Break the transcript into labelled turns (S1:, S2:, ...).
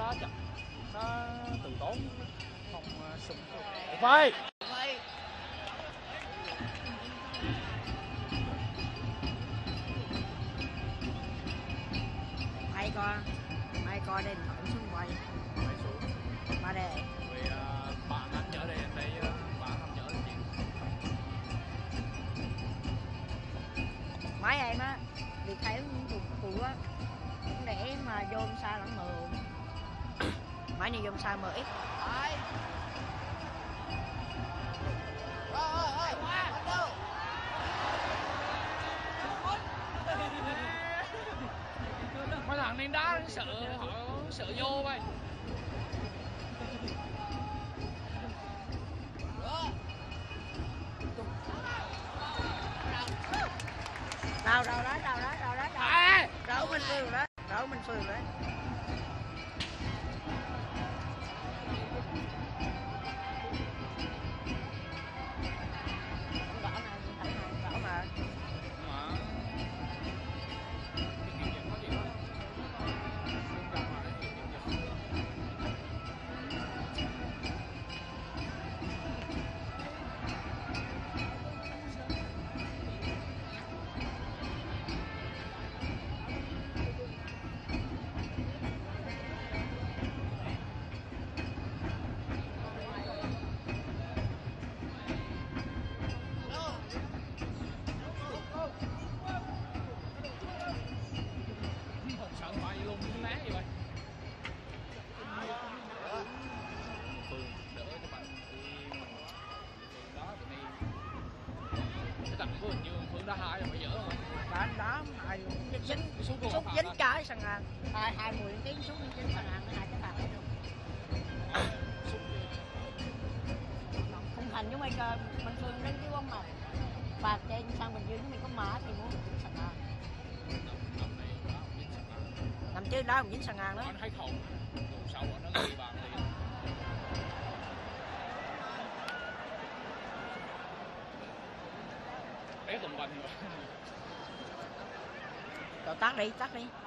S1: đá chậm, đá từ tốn, không sung phơi.
S2: ai coi đây thẳng xuống quay ba đề
S1: Vì bạn anh nhớ đây, bạn không nhớ được chuyện.
S2: máy em á việc thấy phụ á để mà vô xa lẫn mờ máy này vô xa mờ ít
S1: Mấy thằng nên đá sợ họ sợ vô vậy.
S2: đâu đó đổ mình phường đó xúc dính trái sàn hàng 20 tiếng xúc dính sàn hàng hai cái thằng không thành giống mày cơ mình thường đến cái bóng mặt và trên sang Bình Dương mình có mã thì muốn dính sàn hàng làm chứ đó mình dính sàn hàng đó
S1: anh thấy thầu sau nó ghi bàn liền. Bé tùng quanh rồi.
S2: Rồi tắt đi